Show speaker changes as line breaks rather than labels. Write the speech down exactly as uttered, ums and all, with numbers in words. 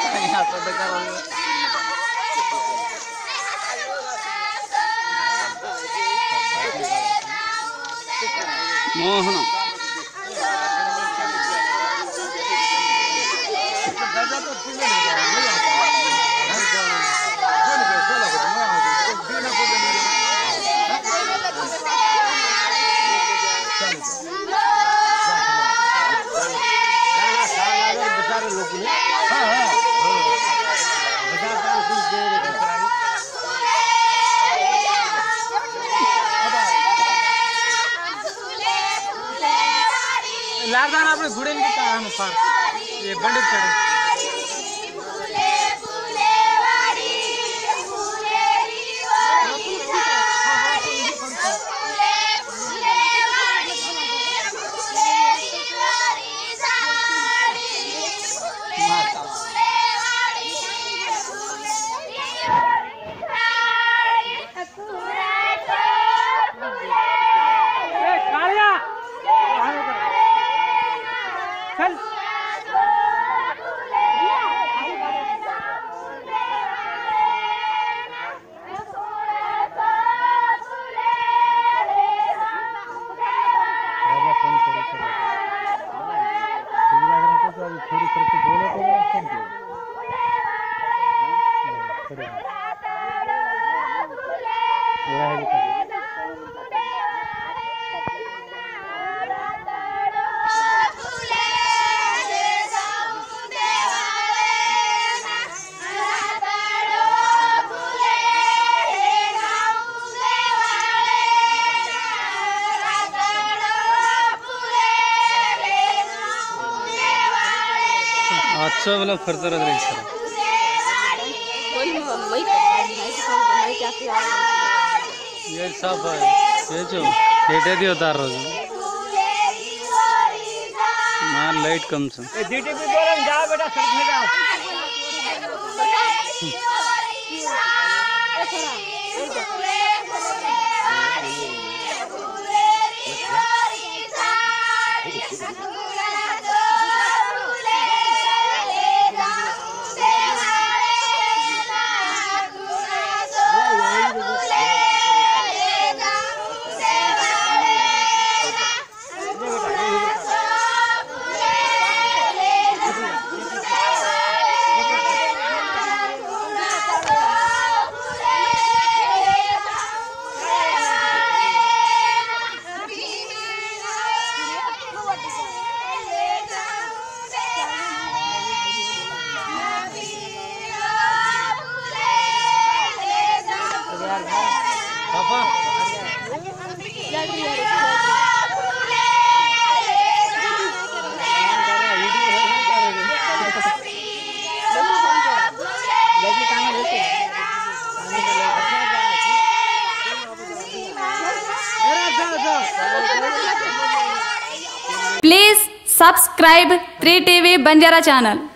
मोहन लारदान आपने गुड़े में कहा हम पार ये बंडे चढ़े अच्छा वाला फरता रह रही सर ये सब है ये जो केटे दी उतार रोज मार लाइट कम से डीटीपी बोलन जाओ बेटा सड़क में जाओ
please subscribe three TV Banjara channel.